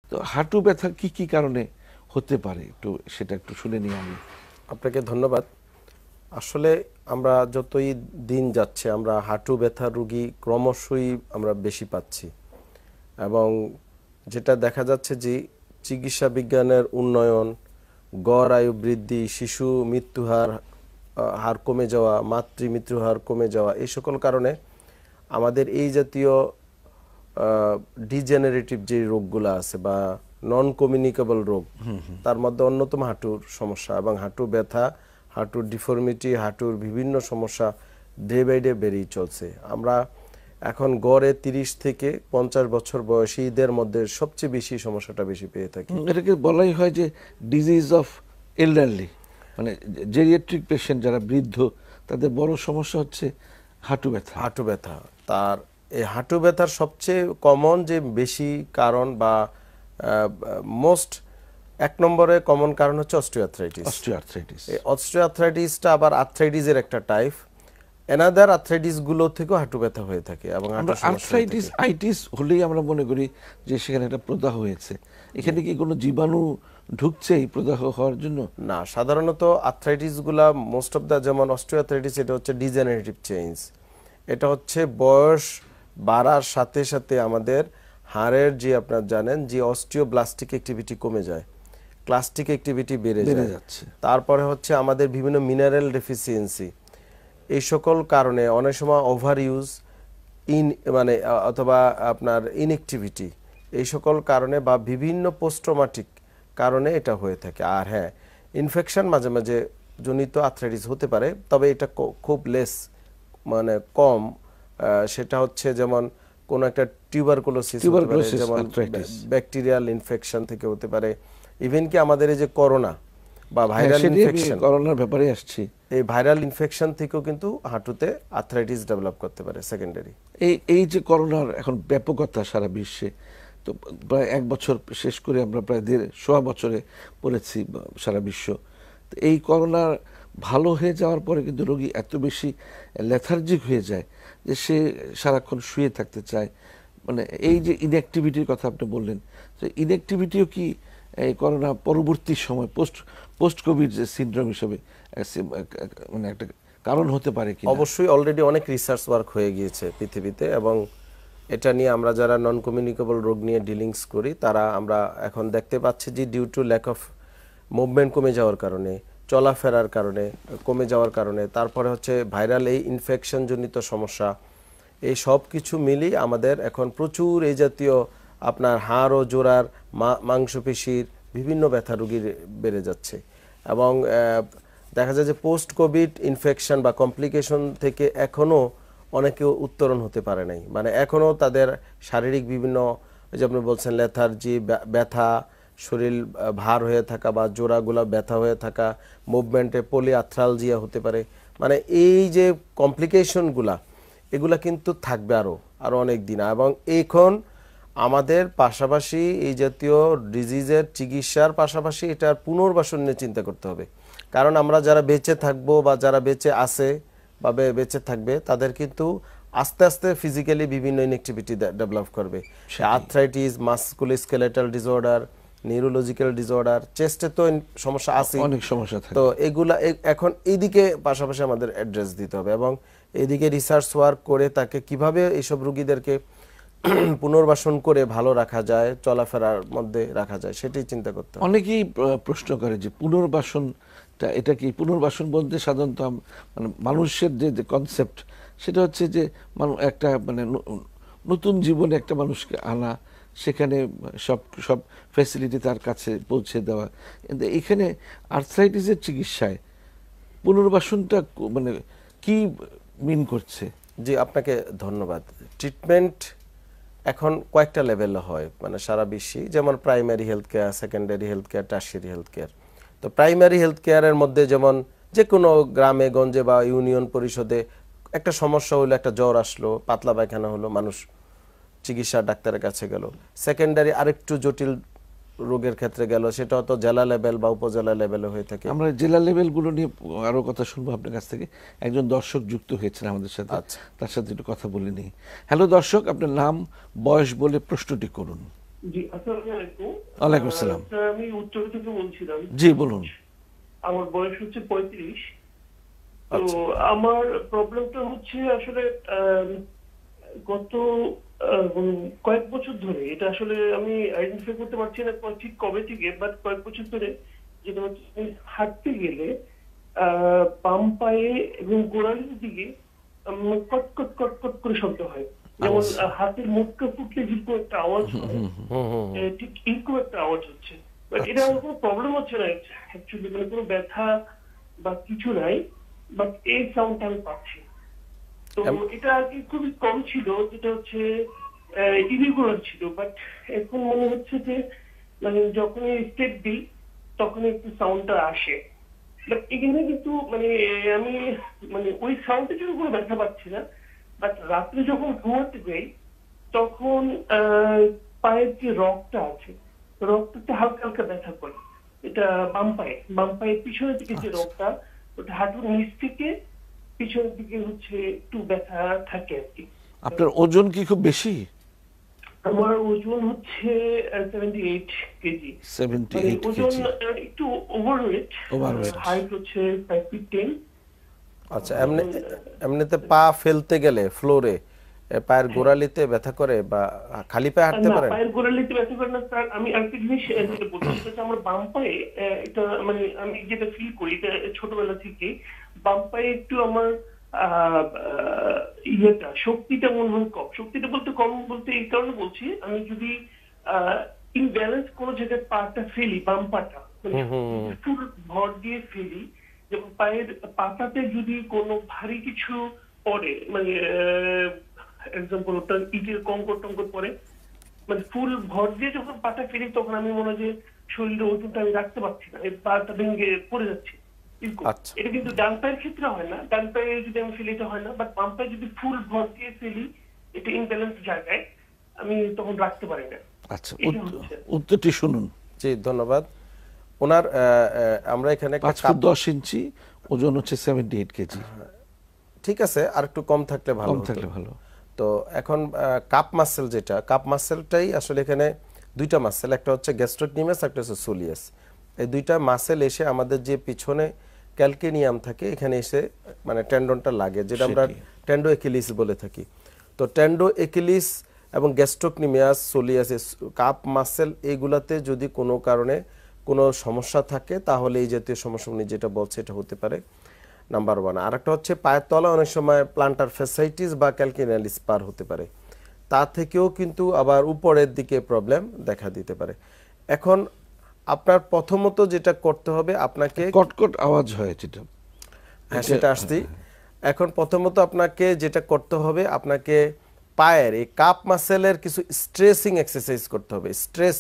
তো হাঁটু ব্যথা কি কি কারণে হতে পারে সেটা একটু শুনে নিই আমি। আপনাকে ধন্যবাদ। আসলে আমরা যতই দিন যাচ্ছে আমরা হাঁটু ব্যথা রোগী ক্রমশই আমরা বেশি পাচ্ছি, এবং যেটা দেখা যাচ্ছে যে চিকিৎসা বিজ্ঞানের উন্নয়ন, গড় আয়ু বৃদ্ধি, শিশু মৃত্যুহার হার কমে যাওয়া, মাতৃ মৃত্যুর হার কমে যাওয়া, এই সকল কারণে আমাদের এই জাতীয় ডিজেনারেটিভ যে রোগগুলো আছে বা নন কমিউনিকেবল রোগ, তার মধ্যে অন্যতম হাঁটুর সমস্যা এবং হাঁটু ব্যথা, হাঁটুর ডিফর্মিটি, হাঁটুর বিভিন্ন সমস্যা ডে বাই ডে বেড়েই চলছে। আমরা এখন গড়ে 30 থেকে 50 বছর বয়সীদের মধ্যে সবচেয়ে বেশি সমস্যাটা বেশি পেয়ে থাকি। এটাকে বলাই হয় যে ডিজিজ অফ এল্ডারলি, মানে জেরিয়াট্রিক পেশেন্ট যারা বৃদ্ধ তাদের বড় সমস্যা হচ্ছে হাঁটু ব্যথা। হাঁটু ব্যথা, তার এই হাঁটু ব্যথার সবচেয়ে কমন যে বেশি কারণ বা মোস্ট 1 নম্বরে কমন কারণ হচ্ছে অস্টিওআর্থ্রাইটিস। এই অস্টিওআর্থ্রাইটিসটা আবার আর্থ্রাইটিসের একটা টাইপ। এনাদার আর্থ্রাইটিস গুলো থেকেও হাঁটু ব্যথা হয়ে থাকে এবং আর্থ্রাইটিস আইটিস হলেই আমরা মনে করি যে সেখানে একটা প্রদাহ হয়েছে। এখানে কি কোনো জীবাণু ঢুকছে এই প্রদাহ হওয়ার জন্য? না, সাধারণত আর্থ্রাইটিস গুলা মোস্ট অফ দা, যেমন অস্টিওআর্থ্রাইটিস, এটা হচ্ছে ডিজেনারেটিভ চেঞ্জ। এটা হচ্ছে বয়স বাড়ার সাথে সাথে আমাদের হাড়ের যে আপনারা জানেন যে অস্টিওব্লাস্টিক অ্যাক্টিভিটি কমে যায়, ক্লাস্টিক অ্যাক্টিভিটি বেড়ে যাচ্ছে। তারপরে হচ্ছে আমাদের বিভিন্ন মিনারেল ডেফিসিয়েন্সি, এই সকল কারণে অনেক সময় ওভার ইউজ মানে অথবা আপনার ইনঅ্যাক্টিভিটি, এই সকল কারণে বা বিভিন্ন পোস্ট ট্রমাটিক কারণে এটা হয়ে থাকে। আর হ্যাঁ, ইনফেকশন মাঝে মাঝে জনিত আর্থ্রাইটিস হতে পারে, তবে এটা খুব লেস, মানে কম। সেটা হচ্ছে যেমন কোন একটা টিউবারকুলোসিস হতে পারে, যেমন ব্যাকটেরিয়াল ইনফেকশন থেকে হতে পারে। ইভেন কি আমাদের এই যে করোনা বা ভাইরাল ইনফেকশন, করোনার ব্যাপারে আসছি, এই ভাইরাল ইনফেকশন থেকেও কিন্তু হাঁটুতে আর্থ্রাইটিস ডেভেলপ করতে পারে সেকেন্ডারি। এই যে করোনার এখন ব্যাপকতা সারা বিশ্বে, তো প্রায় 1 বছর শেষ করে আমরা প্রায় 1.5 বছরে পড়েছি সারা বিশ্ব। তো এই করোনার ভালো হয়ে যাওয়ার পরে কিন্তু রোগী এত বেশি লেথার্জিক হয়ে যায় যে সে সারাক্ষণ শুয়ে থাকতে চায়। মানে এই যে ইনঅ্যাক্টিভিটির কথা আপনি বললেন, তো ইনঅ্যাক্টিভিটিও কি এই করোনা পরবর্তী সময় পোস্ট কোভিড সিনড্রোম হিসেবে মানে একটা কারণ হতে পারে কি? অবশ্যই অলরেডি অনেক রিসার্চ ওয়ার্ক হয়ে গিয়েছে পৃথিবীতে, এবং এটা নিয়ে আমরা যারা নন কমিউনিকেবল রোগ নিয়ে ডিলিংস করি তারা আমরা এখন দেখতে পাচ্ছি যে due to lack of movement কমে যাওয়ার কারণে, চলাফেরার কারণে কমে যাওয়ার কারণে, তারপরে হচ্ছে ভাইরাল এই ইনফেকশন জনিত সমস্যা, এই সব কিছু মিলিয়ে আমাদের এখন প্রচুর এই জাতীয় আপনার হাড় ও জোড়ার মাংসপেশির বিভিন্ন ব্যথা রোগী বেড়ে যাচ্ছে। এবং দেখা যায় যে পোস্ট কোভিড ইনফেকশন বা কমপ্লিকেশন থেকে এখনও অনেকে উত্তরণ হতে পারে নাই, মানে এখনও তাদের শারীরিক বিভিন্ন, যে আপনি বলছেন লেথার্জি, ব্যথা, শরীর ভার হয়ে থাকা বা জোড়াগুলা ব্যথা হয়ে থাকা, মুভমেন্টে পলিআর্থ্রালজিয়া হতে পারে। মানে এই যে কমপ্লিকেশনগুলা, এগুলা কিন্তু থাকবে আরো অনেক দিন। এবং এখন আমাদের পাশাপাশি এই জাতীয় ডিজিজের চিকিৎসার পাশাপাশি এটার পুনর্বাসন নিয়ে চিন্তা করতে হবে। কারণ আমরা যারা বেঁচে থাকবো বা যারা বেঁচে আছে বা বেঁচে থাকবে, তাদের কিন্তু আস্তে আস্তে ফিজিক্যালি বিভিন্ন ইনঅ্যাক্টিভিটি ডেভেলপ করবে। Arthritis, musculoskeletal disorder, neurological disorder, চেস্টে তো সমস্যা আছে, অনেক সমস্যা থাকে। তো এগুলা এখন এইদিকে পাশাপাশি আমাদের অ্যাড্রেস দিতে হবে এবং এইদিকে রিসার্চ ওয়ার্ক করে তাকে কিভাবে এইসব রোগীদেরকে পুনর্বাসন করে ভালো রাখা যায়, চলাফেরার মধ্যে রাখা যায়, সেটাই চিন্তা করতে হবে। অনেকেই প্রশ্ন করে যে পুনর্বাসনটা, এটা কি পুনর্বাসন বলতে সাধারণত মানে মানুষের যে কনসেপ্ট, সেটা হচ্ছে যে একটা মানে নতুন জীবনে একটা মানুষকে আনা, সেখানে সব ফ্যাসিলিটি তার কাছে পৌঁছে দেওয়া। কিন্তু এখানে আর্থ্রাইটিসের চিকিৎসায় পুনর্বাসনটা মানে কি মিন করছে? জি, আপনাকে ধন্যবাদ। ট্রিটমেন্ট এখন কয়েকটা লেভেলে হয়, মানে সারা বিশ্বে, যেমন primary health care, secondary health care, tertiary health care. তো প্রাইমারি হেলথ কেয়ারের মধ্যে যেমন যে কোনো গ্রামে গঞ্জে বা ইউনিয়ন পরিষদে একটা সমস্যা হলো, একটা জ্বর আসলো, পাতলা পায়খানা হলো, মানুষ চিকিৎসা ডাক্তারের কাছে গেল। সেকেন্ডারি আরেকটু জটিল রোগের ক্ষেত্রে গেল, সেটা হয়তো জেলা লেভেল বা উপজেলা লেভেলে হয়ে থাকে। আমরা জেলা লেভেলগুলো নিয়ে আরো কথা শুনবো আপনার কাছ থেকে। একজন দর্শক যুক্ত হয়েছেন আমাদের সাথে, তার সাথে একটু কথা বলে নিই। হ্যালো দর্শক, আপনার নাম, বয়স বলে প্রশ্নটি করুন। জি, আসসালামু আলাইকুম। ওয়ালাইকুম আসসালাম। স্যার, আমি উত্তর থেকে বলছিলাম। জি বলুন। আমার বয়স হচ্ছে 35। তো আচ্ছা আমার প্রবলেমটা হচ্ছে আসলে গত কয়েক বছর ধরে, এটা আসলে আমি আইডেন্টিফাই করতে পারছি না ঠিক কবে থেকে, বাট কয়েক বছর ধরে যেটা হচ্ছে, আমি হাঁটতে গেলে বাম পায়ে এবং গোড়ালির দিকে কটকট কটকট করে শব্দ হয়। যেমন আচ্ছা হাতের মুটকা ফুটলে যেরকম একটা আওয়াজ হয়, হুম হুম হুম ঠিক এরকম একটা আওয়াজ হচ্ছে। বাট এটা আচ্ছা আমার কোনো প্রবলেম হচ্ছে না অ্যাকচুয়ালি, মানে কোনো ব্যথা বা কিছু নাই, বাট এই সাউন্ডটা আমি পাচ্ছি। তো এম- এটা আগে খুবই কম ছিল, যেটা হচ্ছে ইরেগুলার ছিল, বাট এখন মনে হচ্ছে যে মানে যখনই স্টেপ দিই তখনই একটু সাউন্ডটা আসে। বাট এখানে কিন্তু মানে আমি মানে ওই সাউন্ডের জন্য কোনো ব্যথা পাচ্ছি না, বাট রাত্রে যখন ঘুমাতে যাই তখন পায়ের যে রগটা আছে, রগটাতে হালকা হালকা ব্যথা করে। এটা বাম পায়ের পিছনের দিকে যে আচ্ছা রগটা, ওটা হাঁটুর নিচ থেকে পিছনের দিকে হচ্ছে একটু ব্যথা থাকে আর কি। আপনার ওজন কি খুব বেশি? আমার ওজন হচ্ছে 78 কেজি। মানে 78 ওজন কেজি। একটু ওভারওয়েট। ওভারওয়েট। হাইট হচ্ছে 5 feet 10। আচ্ছা এমনিতে পা ফেলতে গেলে ফ্লোরে পায়ের গোড়ালিতে ব্যথা করে বা খালি পায়ে হাঁটতে না, পারেন? পায়ের গোড়ালিতে ব্যথা করে না স্যার। আমি আরেকটা জিনিস যেটা বলছি, সেটা হচ্ছে আমার বাম পায়ে এটা মানে আমি যেটা ফিল করি, এটা ছোটবেলা থেকে বাম পায়ে একটু আমার আহ, আহ, শক্তিটা মনে হয় কম। শক্তিটা বলতে কম বলতে এই কারণে বলছি, আমি যদি ইনব্যালেন্স কোনো জায়গায় পাটা ফেলি, বাম পাটা মানে হুম হুম হুম। ফুল ভর দিয়ে ফেলি, যেমন পায়ের পাতাতে যদি কোনো ভারী কিছু পড়ে, মানে এক্সাম্পল ওটা ইটের কঙ্কর টঙ্কর পরে, মানে ফুল ভর দিয়ে যখন পাটা ফেলি, তখন আমি মনে হয় যে শরীরের ওজনটা আমি রাখতে পারছি না, এই পাটা ভেঙে পড়ে যাচ্ছে এরকম। আচ্ছা এটা কিন্তু ডান পায়ের ক্ষেত্রে হয় না, ডান পায়ে যদি আমি ফেলি এটা হয় না, বাট বাম পায়ে যদি ফুল ভর দিয়ে ফেলি, এটা ইনব্যালেন্স জায়গায় আমি তখন রাখতে পারি না। আচ্ছা, এটা হচ্ছে। উত্তরটি শুনুন। জি ধন্যবাদ। ওনার আমরা এখানে একটা 5 ফুট 10 ইঞ্চি, ওজন হচ্ছে 78 কেজি। ঠিক আছে, আর একটু কম থাকলে ভালো কম হতো। থাকলে ভালো। তো এখন কাপ মাসেল, যেটা কাপ মাসেলটাই আসলে এখানে দুইটা মাসেল, একটা হচ্ছে গ্যাস্ট্রোকনিমাস, একটা হচ্ছে সোলিয়াস। এই দুইটা মাসেল এসে আমাদের যে পিছনে ক্যালকেনিয়াম থাকে এখানে এসে মানে টেন্ডনটা লাগে, যেটা আমরা সেটি। টেন্ডো একিলিস বলে থাকি। তো টেন্ডো একিলিস এবং গ্যাস্ট্রোকনিমিয়াস, সোলিয়াস, কাপ মাসেল, এইগুলাতে যদি কোনো কারণে কোনো সমস্যা থাকে তাহলে এই জাতীয় সমস্যা উনি যেটা বলছে এটা হতে পারে, নাম্বার ওয়ান। আর একটা হচ্ছে পায়ের তলা অনেক সময় প্লান্টার ফ্যাসাইটিস বা ক্যালকেনিয়াল স্পার হতে পারে, তা থেকেও কিন্তু আবার উপরের দিকে প্রবলেম দেখা দিতে পারে। এখন আপনার প্রথমত যেটা করতে হবে আপনাকে, কটকট আওয়াজ হয় যেটা, হ্যাঁ এটা- সেটা আসছি। এখন প্রথমত আপনাকে যেটা করতে হবে, আপনাকে পায়ের এই কাপ মাসেলের কিছু স্ট্রেসিং এক্সারসাইজ করতে হবে।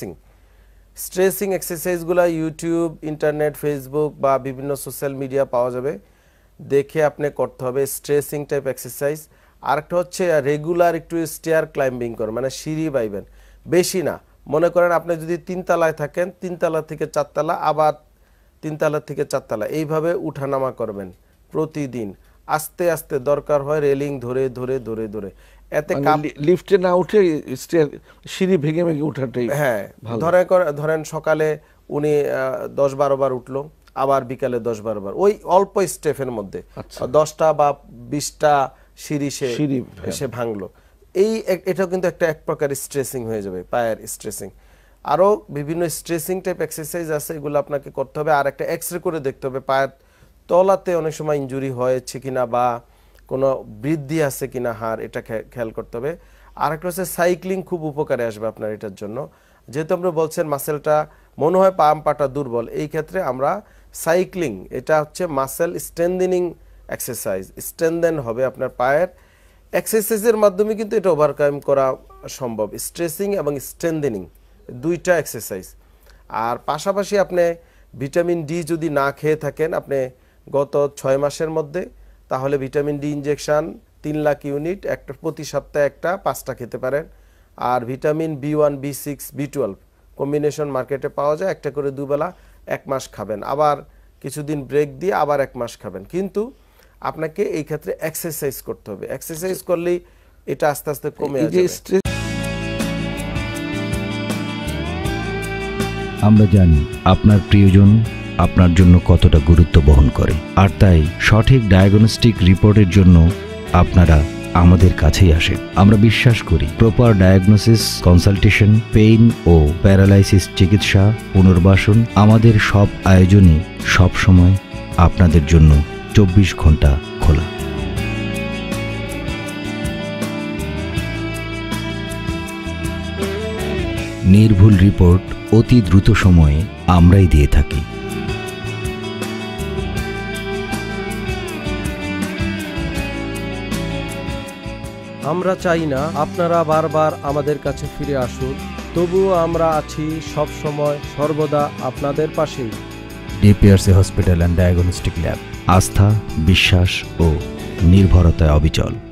স্ট্রেসিং এক্সারসাইজগুলো ইউটিউব, ইন্টারনেট, ফেসবুক বা বিভিন্ন সোশ্যাল মিডিয়া পাওয়া যাবে, দেখে আপনি করতে হবে স্ট্রেসিং টাইপ এক্সারসাইজ। আরেকটা হচ্ছে রেগুলার একটু স্টেয়ার ক্লাইম্বিং করেন, মানে সিঁড়ি বাইবেন, বেশি না। মনে করেন আপনি যদি 3 তলায় থাকেন, 3 তলা থেকে 4 তলা, আবার 3 তলা থেকে 4 তলা, এইভাবে উঠানামা করবেন প্রতিদিন, আস্তে আস্তে, দরকার হয় রেলিং ধরে ধরে ধরে ধরে। এতে মানে কাপ, লিফটে না উঠে সিঁড়ি ভেঙে ভেঙে ওঠাটাই হ্যাঁ ভালো। ধরেন সকালে উনি 10-12 বার উঠলো, আবার বিকালে 10-12 বার, ওই অল্প স্টেপের মধ্যে আচ্ছা। 10টা বা 20টা সিঁড়ি সিঁড়ি সে ভাঙলো। এটাও কিন্তু এক প্রকার স্ট্রেসিং হয়ে যাবে, পায়ের স্ট্রেসিং। আরও বিভিন্ন স্ট্রেসিং টাইপ এক্সারসাইজ আছে, এগুলো আপনাকে করতে হবে। আর একটা এক্সরে করে দেখতে হবে পায়ের তলাতে অনেক সময় ইনজুরি হয়েছে কিনা বা কোনো বৃদ্ধি আছে কিনা হাড়, এটা খেয়াল করতে হবে। আর একটা হচ্ছে সাইক্লিং খুব উপকারে আসবে আপনার এটার জন্য। যেহেতু আমরা বলছেন মাসেলটা মনে হয় পাটা দুর্বল, এই ক্ষেত্রে আমরা সাইক্লিং, এটা হচ্ছে মাসেল স্ট্রেন্থেনিং এক্সারসাইজ, স্ট্রেন্থেন হবে আপনার পায়ের এক্সারসাইজের মাধ্যমে কিন্তু এটা ওভারকাম করা সম্ভব, স্ট্রেসিং এবং স্ট্রেন্থেনিং দুইটা এক্সারসাইজ। আর পাশাপাশি আপনি ভিটামিন ডি যদি না খেয়ে থাকেন আপনি গত 6 মাসের মধ্যে, তাহলে vitamin D injection 3 lakh unit একটা প্রতি সপ্তাহে একটা 5টা খেতে পারেন। আর vitamin B1, B6, B12 combination মার্কেটে পাওয়া যায়, একটা করে দুবেলা 1 মাস খাবেন, আবার কিছুদিন ব্রেক দিয়ে আবার 1 মাস খাবেন। কিন্তু আপনাকে এই ক্ষেত্রে এক্সারসাইজ করতে হবে, এক্সারসাইজ করলেই এটা আস্তে আস্তে কমে এই যে যাবে। স্ট্রেস আমরা জানি আপনার প্রিয়জন আপনার জন্য কতটা গুরুত্ব বহন করে, আর তাই সঠিক ডায়াগনস্টিক রিপোর্টের জন্য আপনারা আমাদের কাছেই আসেন। আমরা বিশ্বাস করি প্রপার ডায়াগনোসিস, কনসালটেশন, পেইন ও প্যারালাইসিস চিকিৎসা, পুনর্বাসন, আমাদের সব আয়োজনই সবসময় আপনাদের জন্য 24 ঘন্টা খোলা। নির্ভুল রিপোর্ট অতি দ্রুত সময়ে আমরাই দিয়ে থাকি। আমরা চাই না আপনারা বারবার আমাদের কাছে ফিরে আসুন, তবুও আমরা আছি সব সময় সর্বদা আপনাদের পাশেই। DPRC hospital and diagnostic lab, আস্থা, বিশ্বাস ও নির্ভরতায় অবিচল।